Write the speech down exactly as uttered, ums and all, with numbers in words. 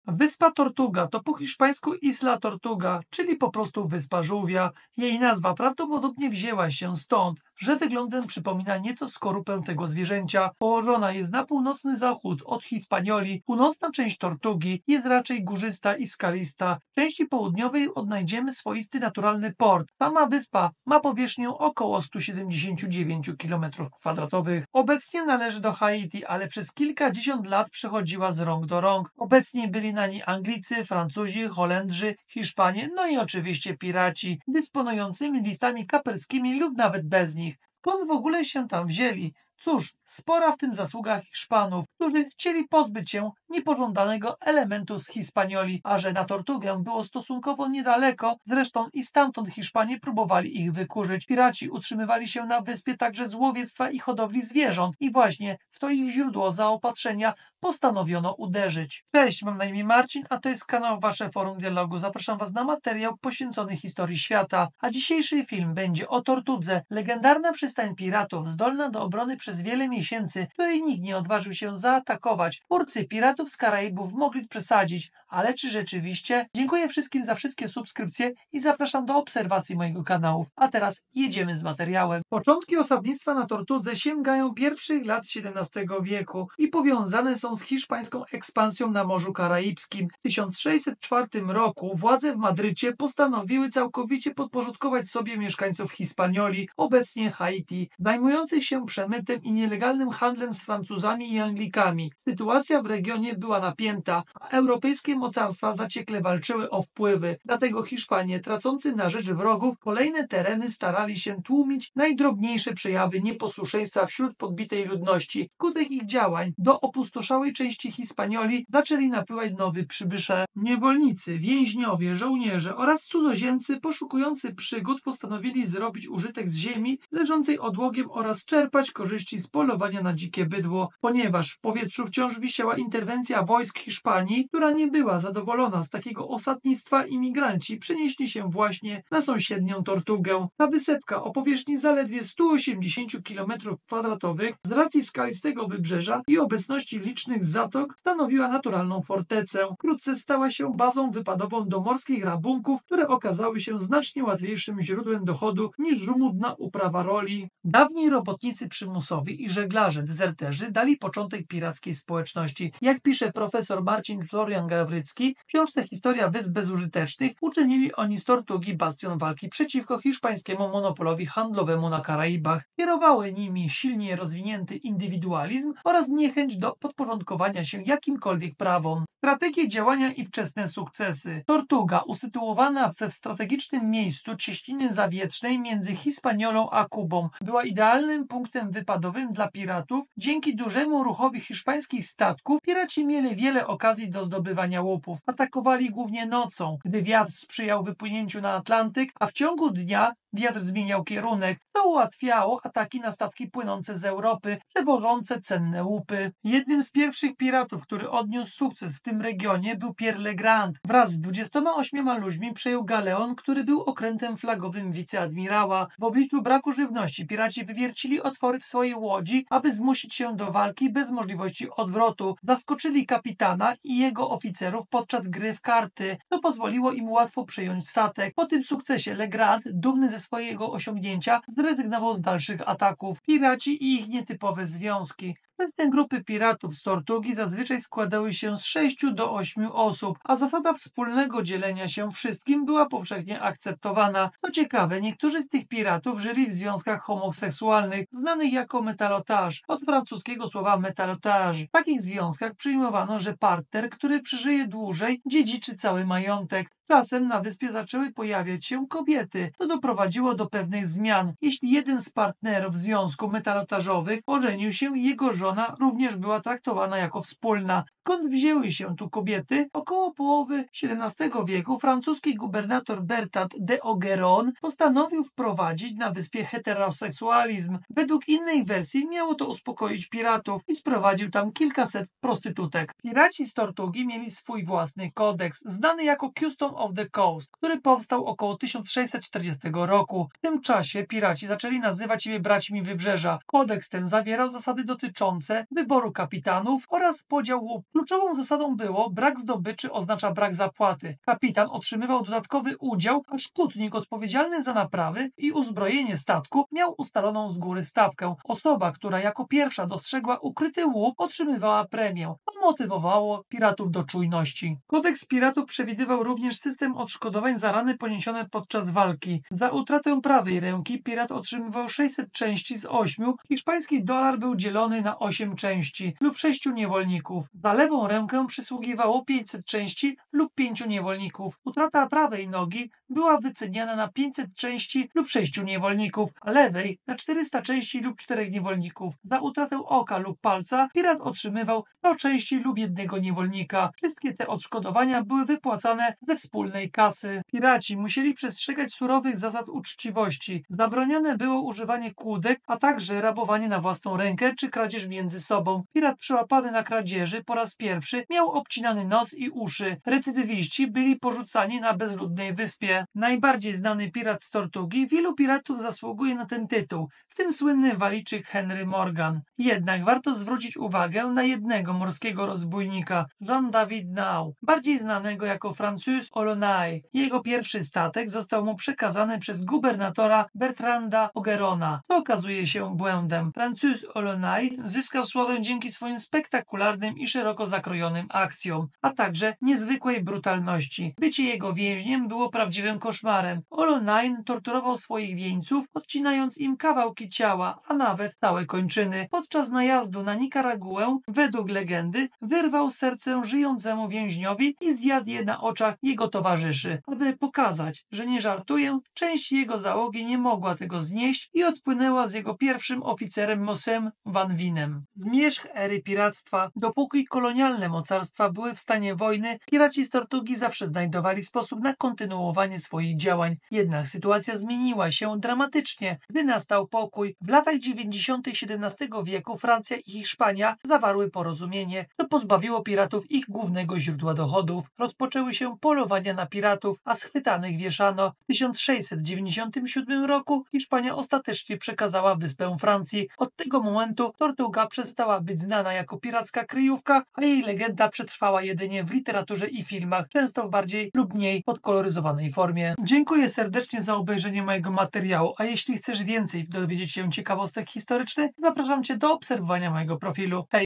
Wyspa Tortuga to po hiszpańsku Isla Tortuga, czyli po prostu Wyspa Żółwia. Jej nazwa prawdopodobnie wzięła się stąd, że wyglądem przypomina nieco skorupę tego zwierzęcia. Położona jest na północny zachód od Hispanioli. Północna część Tortugi jest raczej górzysta i skalista. W części południowej odnajdziemy swoisty naturalny port. Sama wyspa ma powierzchnię około sto siedemdziesiąt dziewięć kilometrów kwadratowych. Obecnie należy do Haiti, ale przez kilkadziesiąt lat przechodziła z rąk do rąk. Obecnie byli na niej Anglicy, Francuzi, Holendrzy, Hiszpanie, no i oczywiście piraci, dysponującymi listami kaperskimi lub nawet bez nich. Skąd w ogóle się tam wzięli? Cóż, spora w tym zasługa Hiszpanów, którzy chcieli pozbyć się niepożądanego elementu z Hispanioli, a że na Tortugę było stosunkowo niedaleko, zresztą i stamtąd Hiszpanie próbowali ich wykurzyć. Piraci utrzymywali się na wyspie także z łowiectwa i hodowli zwierząt i właśnie w to ich źródło zaopatrzenia postanowiono uderzyć. Cześć, mam na imię Marcin, a to jest kanał Wasze Forum Dialogu. Zapraszam Was na materiał poświęcony historii świata, a dzisiejszy film będzie o Tortudze, legendarna przystań piratów, zdolna do obrony przez wiele miesięcy, której nikt nie odważył się zaatakować. Twórcy Piratów z Karaibów mogli przesadzić, ale czy rzeczywiście? Dziękuję wszystkim za wszystkie subskrypcje i zapraszam do obserwacji mojego kanału. A teraz jedziemy z materiałem. Początki osadnictwa na Tortudze sięgają pierwszych lat siedemnastego wieku i powiązane są z hiszpańską ekspansją na Morzu Karaibskim. W tysiąc sześćset czwartym roku władze w Madrycie postanowiły całkowicie podporządkować sobie mieszkańców Hispanioli, obecnie Haiti, zajmujących się przemytem i nielegalnym handlem z Francuzami i Anglikami. Sytuacja w regionie była napięta, a europejskie mocarstwa zaciekle walczyły o wpływy. Dlatego Hiszpanie, tracący na rzecz wrogów kolejne tereny, starali się tłumić najdrobniejsze przejawy nieposłuszeństwa wśród podbitej ludności. Wskutek ich działań do opustoszałej części Hispanioli zaczęli napływać nowi przybysze. Niewolnicy, więźniowie, żołnierze oraz cudzoziemcy poszukujący przygód postanowili zrobić użytek z ziemi leżącej odłogiem oraz czerpać korzyści z polowania na dzikie bydło, ponieważ w powietrzu wciąż wisiała interwencja wojsk Hiszpanii, która nie była zadowolona z takiego osadnictwa. Imigranci przenieśli się właśnie na sąsiednią Tortugę. Ta wysepka o powierzchni zaledwie stu osiemdziesięciu kilometrów kwadratowych z racji skalistego wybrzeża i obecności licznych zatok stanowiła naturalną fortecę. Wkrótce stała się bazą wypadową do morskich rabunków, które okazały się znacznie łatwiejszym źródłem dochodu niż żmudna uprawa roli. Dawni robotnicy przymusowi i żeglarze dezerterzy dali początek pirackiej społeczności. Jak pisze profesor Marcin Florian Gawrycki w książce Historia Wysp Bezużytecznych, uczynili oni z Tortugi bastion walki przeciwko hiszpańskiemu monopolowi handlowemu na Karaibach. Kierowały nimi silnie rozwinięty indywidualizm oraz niechęć do podporządkowania się jakimkolwiek prawom. Strategie działania i wczesne sukcesy. Tortuga, usytuowana we strategicznym miejscu cieśniny zawietrznej między Hispaniolą a Kubą, była idealnym punktem wypadowym dla piratów. Dzięki dużemu ruchowi hiszpańskich statków piraci mieli wiele okazji do zdobywania łupów. Atakowali głównie nocą, gdy wiatr sprzyjał wypłynięciu na Atlantyk, a w ciągu dnia wiatr zmieniał kierunek, co ułatwiało ataki na statki płynące z Europy, przewożące cenne łupy. Jednym z pierwszych piratów, który odniósł sukces w tym regionie, był Pierre Legrand. Wraz z dwudziestoma ośmioma ludźmi przejął galeon, który był okrętem flagowym wiceadmirała. W obliczu braku żywności piraci wywiercili otwory w swojej łodzi, aby zmusić się do walki bez możliwości odwrotu. Zaskoczyli kapitana i jego oficerów podczas gry w karty, co pozwoliło im łatwo przejąć statek. Po tym sukcesie Legrand, dumny ze swojego osiągnięcia, zrezygnował z dalszych ataków. Piraci i ich nietypowe związki. Czesne grupy piratów z Tortugi zazwyczaj składały się z sześciu do ośmiu osób, a zasada wspólnego dzielenia się wszystkim była powszechnie akceptowana. Co ciekawe, niektórzy z tych piratów żyli w związkach homoseksualnych, znanych jako metalotage, od francuskiego słowa metalotage. W takich związkach przyjmowano, że partner, który przeżyje dłużej, dziedziczy cały majątek. Czasem na wyspie zaczęły pojawiać się kobiety. To doprowadziło do pewnych zmian. Jeśli jeden z partnerów związku metalotażowych ożenił się, jego żona również była traktowana jako wspólna. Skąd wzięły się tu kobiety? Około połowy siedemnastego wieku francuski gubernator Bertrand de Ogeron postanowił wprowadzić na wyspie heteroseksualizm. Według innej wersji miało to uspokoić piratów i sprowadził tam kilkaset prostytutek. Piraci z Tortugi mieli swój własny kodeks, znany jako Custom Freedom of the Coast, który powstał około tysiąc sześćset czterdziestego roku. W tym czasie piraci zaczęli nazywać siebie braćmi Wybrzeża. Kodeks ten zawierał zasady dotyczące wyboru kapitanów oraz podziału. Kluczową zasadą było: brak zdobyczy oznacza brak zapłaty. Kapitan otrzymywał dodatkowy udział, a szkutnik odpowiedzialny za naprawy i uzbrojenie statku miał ustaloną z góry stawkę. Osoba, która jako pierwsza dostrzegła ukryty łup, otrzymywała premię. To motywowało piratów do czujności. Kodeks piratów przewidywał również system odszkodowań za rany poniesione podczas walki. Za utratę prawej ręki pirat otrzymywał sześćset części z ośmiu. Hiszpański dolar był dzielony na osiem części lub sześciu niewolników. Za lewą rękę przysługiwało pięćset części lub pięciu niewolników. Utrata prawej nogi była wyceniana na pięćset części lub sześciu niewolników, a lewej na czterysta części lub czterech niewolników. Za utratę oka lub palca pirat otrzymywał sto części lub jednego niewolnika. Wszystkie te odszkodowania były wypłacane ze wspólnej kasy. Piraci musieli przestrzegać surowych zasad uczciwości. Zabronione było używanie kłódek, a także rabowanie na własną rękę czy kradzież między sobą. Pirat przyłapany na kradzieży po raz pierwszy miał obcinany nos i uszy. Recydywiści byli porzucani na bezludnej wyspie. Najbardziej znany pirat z Tortugi, wielu piratów zasługuje na ten tytuł, w tym słynny waliczyk Henry Morgan. Jednak warto zwrócić uwagę na jednego morskiego rozbójnika, Jean-David Nau, bardziej znanego jako Francis Olonai. Jego pierwszy statek został mu przekazany przez gubernatora Bertranda Ogerona, co okazuje się błędem. Francis Olonai zyskał sławę dzięki swoim spektakularnym i szeroko zakrojonym akcjom, a także niezwykłej brutalności. Bycie jego więźniem było prawdziwym koszmarem. Olonai torturował swoich wieńców, odcinając im kawałki ciała, a nawet całe kończyny. Podczas najazdu na Nikaraguę, według legendy, wyrwał serce żyjącemu więźniowi i zjadł je na oczach jego towarzyszy. Aby pokazać, że nie żartuje, część jego załogi nie mogła tego znieść i odpłynęła z jego pierwszym oficerem Mosem Van Winem. Zmierzch ery piractwa, dopóki kolonialne mocarstwa były w stanie wojny, piraci z Tortugi zawsze znajdowali sposób na kontynuowanie swoich działań. Jednak sytuacja zmieniła się dramatycznie, gdy nastał pokój. W latach dziewięćdziesiątych siedemnastego wieku Francja i Hiszpania zawarły porozumienie, to pozbawiło piratów ich głównego źródła dochodów. Rozpoczęły się polowania na piratów, a schwytanych wieszano. W tysiąc sześćset dziewięćdziesiątym siódmym roku Hiszpania ostatecznie przekazała wyspę Francji. Od tego momentu Tortuga przestała być znana jako piracka kryjówka, a jej legenda przetrwała jedynie w literaturze i filmach, często w bardziej lub mniej podkoloryzowanej formie. Dziękuję serdecznie za obejrzenie mojego materiału, a jeśli chcesz więcej dowiedzieć się ciekawostek historycznych, zapraszam Cię do obserwowania mojego profilu. Hej!